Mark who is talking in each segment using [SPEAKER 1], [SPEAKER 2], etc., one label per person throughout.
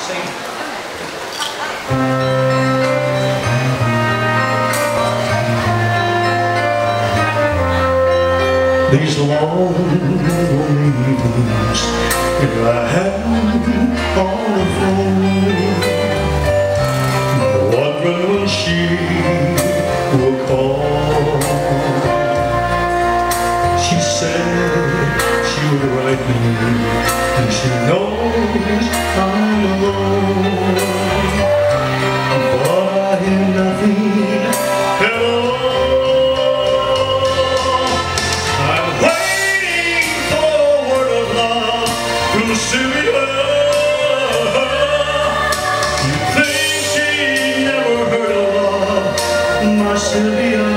[SPEAKER 1] sing. These long evenings here I have on the phone, wondering when she will call. She said she would write me, and she knows I'm alone, but I hear nothing at all. Silvia, you think she never heard of love, my Silvia.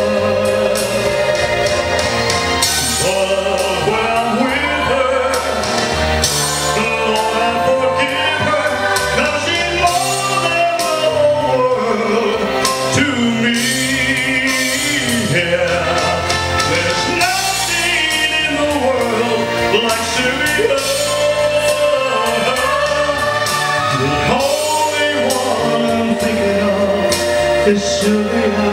[SPEAKER 1] But when I'm with her, Lord, I forgive her, 'cause she's more than the whole world to me. Yeah, there's nothing in the world like Silvia. It's Silvia.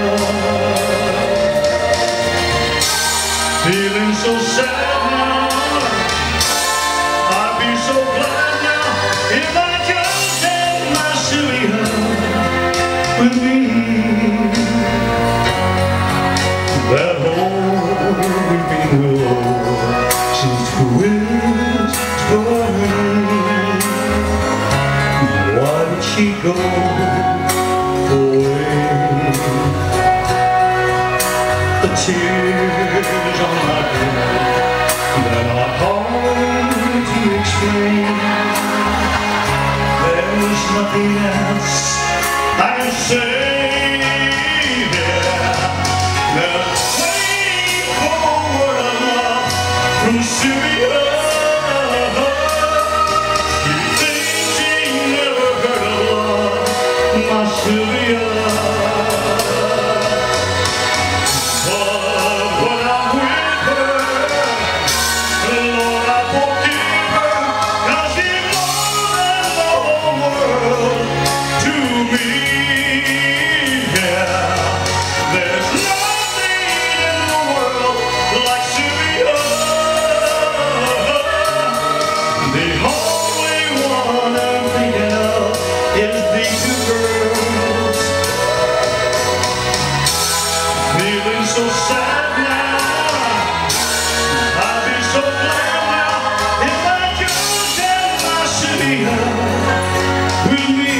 [SPEAKER 1] Feeling so sad now, I'd be so glad now if I just had my Silvia with me. That old weeping willow seems to whisper me. Why did she go away? The tears on my pillow, they're not hard to explain. There's nothing else I can say. Yeah, they're waiting for a word of love from Silvia. You think she never heard of love, my Silvia. Feeling so sad now, I'd be so glad now if I just had my Silvia with me.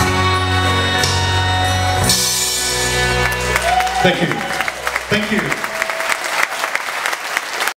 [SPEAKER 1] Thank you. Thank you.